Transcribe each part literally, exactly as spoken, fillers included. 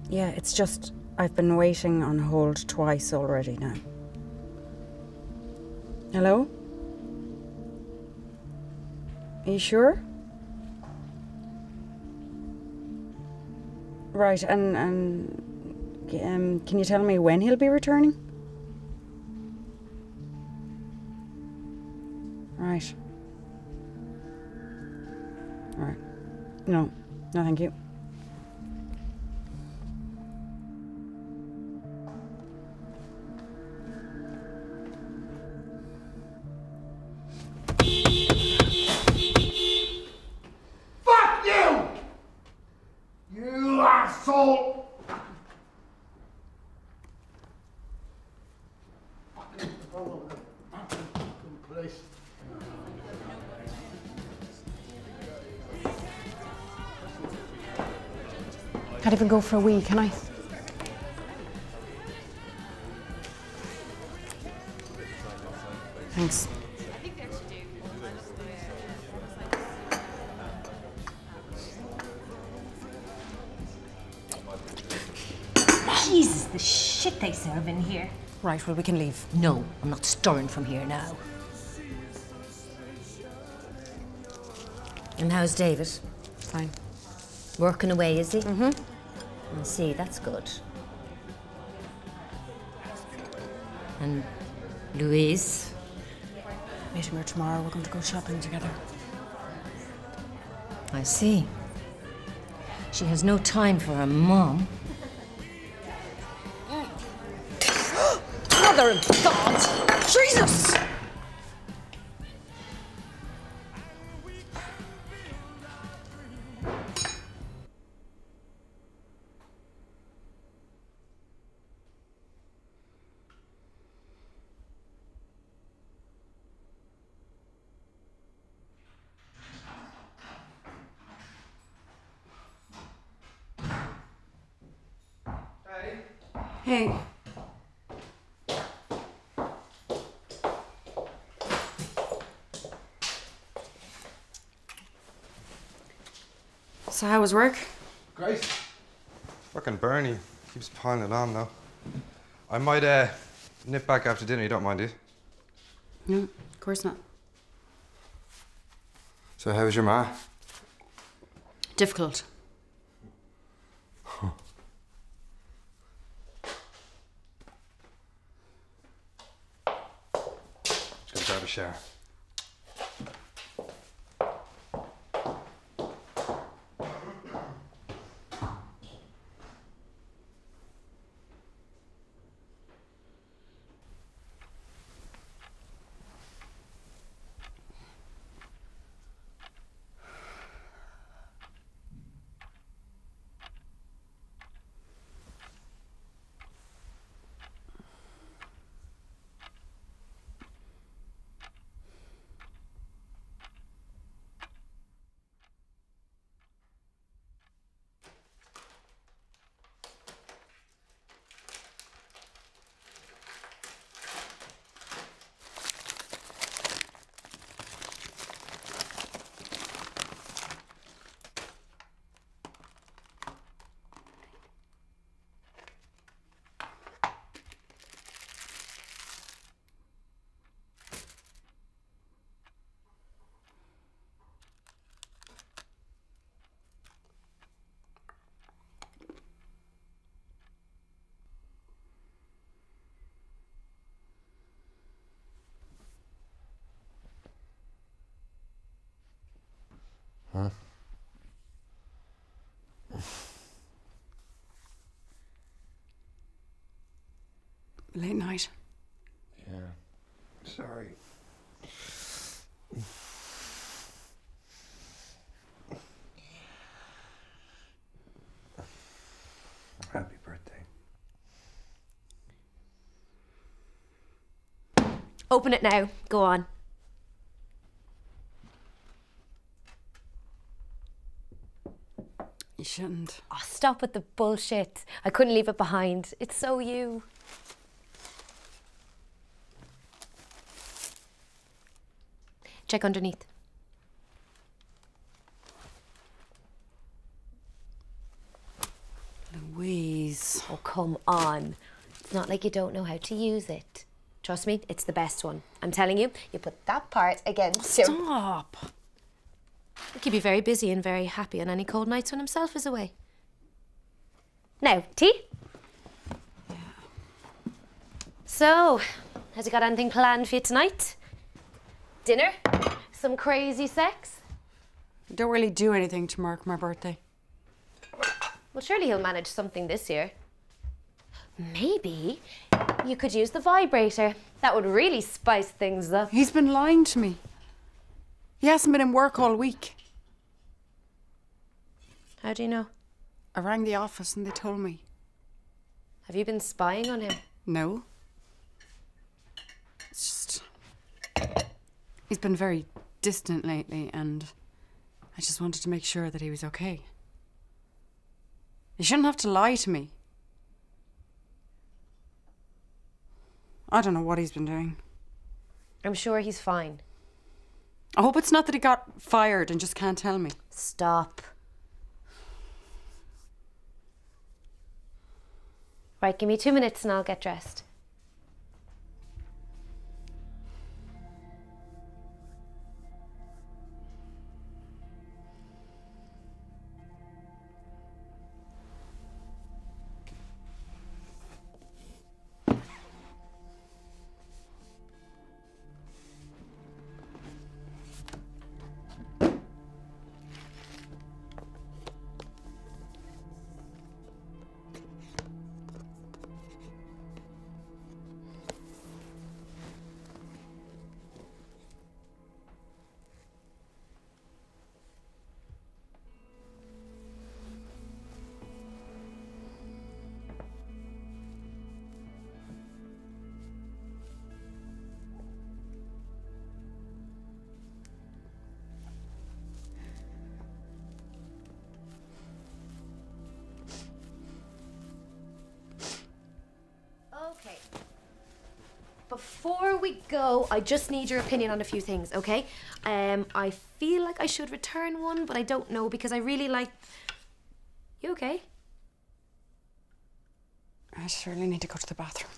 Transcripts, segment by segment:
Yeah, it's just I've been waiting on hold twice already now. Hello? Are you sure? Right, and, and um, can you tell me when he'll be returning? Right. Right. No, no thank you. Fuck you! You asshole! Place. Can't even go for a wee, can I? Thanks. Jesus, the shit they serve in here. Right, well, we can leave. No, I'm not stirring from here now. And how's David? Fine. Working away, is he? Mm-hmm. I see, that's good. And Louise? Meeting her tomorrow, we're going to go shopping together. I see. She has no time for her mum. Mother of God! Jesus! Hey. So how was work? Great. Fucking Bernie keeps piling it on though. I might uh, nip back after dinner, you don't mind, do you? No, of course not. So how was your ma? Difficult. Huh. Just gonna grab a shower. Huh? Late night. Yeah. Sorry. Happy birthday. Open it now. Go on. You shouldn't. Oh, stop with the bullshit. I couldn't leave it behind. It's so you. Check underneath. Louise. this. Oh, come on. It's not like you don't know how to use it. Trust me, it's the best one. I'm telling you, you put that part against your... Stop. He could be very busy and very happy on any cold nights when himself is away. Now, tea? Yeah. So, has he got anything planned for you tonight? Dinner? Some crazy sex? Don't really do anything to mark my birthday. Well, surely he'll manage something this year. Maybe you could use the vibrator. That would really spice things up. He's been lying to me. He hasn't been in work all week. How do you know? I rang the office and they told me. Have you been spying on him? No. It's just... He's been very distant lately and I just wanted to make sure that he was okay. You shouldn't have to lie to me. I don't know what he's been doing. I'm sure he's fine. I hope it's not that he got fired and just can't tell me. Stop. Right, give me two minutes and I'll get dressed. Okay. Before we go, I just need your opinion on a few things, okay? Um, I feel like I should return one, but I don't know because I really like... You okay? I surely need to go to the bathroom.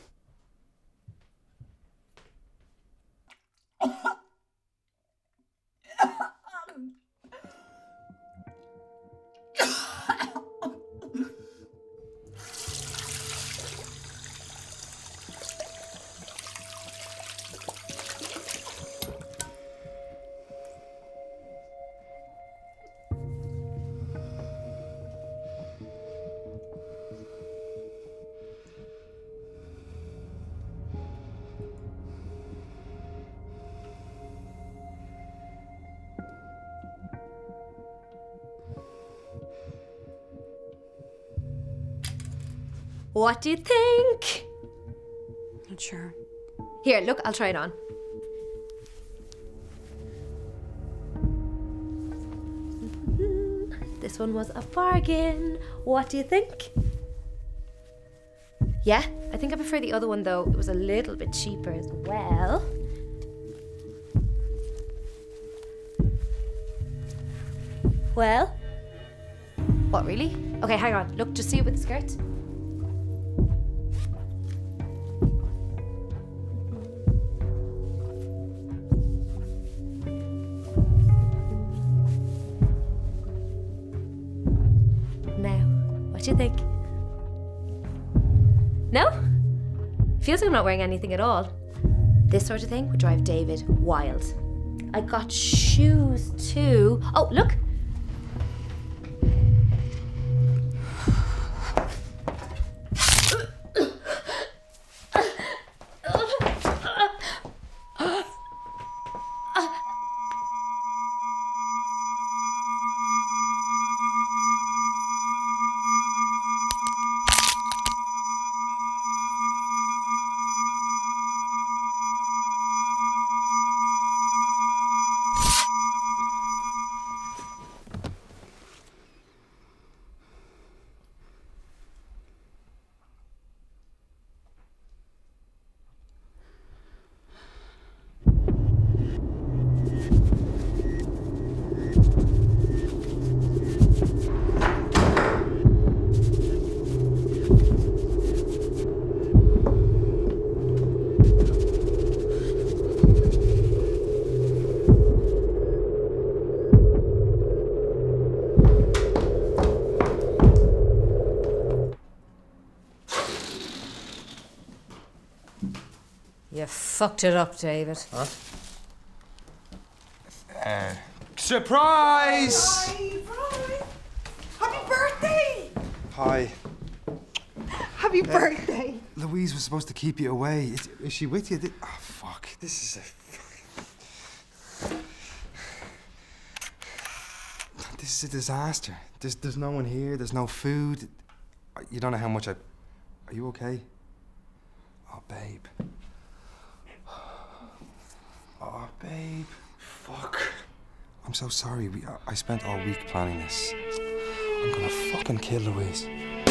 What do you think? Not sure. Here, look, I'll try it on. This one was a bargain. What do you think? Yeah, I think I prefer the other one though. It was a little bit cheaper as well. Well? What, really? Okay, hang on. Look, just see it with the skirt. What do you think? No? Feels like I'm not wearing anything at all. This sort of thing would drive David wild. I got shoes too. Oh, look! fucked it up, David. Huh? Uh, surprise! Hi, Happy birthday! Hi. Happy birthday! Louise was supposed to keep you away. Is, is she with you? Th- Oh, fuck. This is a... This is a disaster. There's, there's no one here. There's no food. You don't know how much I... Are you okay? Oh, babe. Oh, babe. Fuck. I'm so sorry. We, I spent all week planning this. I'm gonna fucking kill Louise.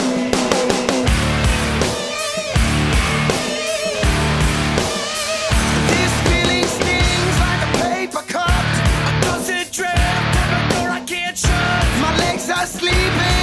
This feeling stings like a paper cut. A gusset drip from a door I can't shut. My legs are sleeping.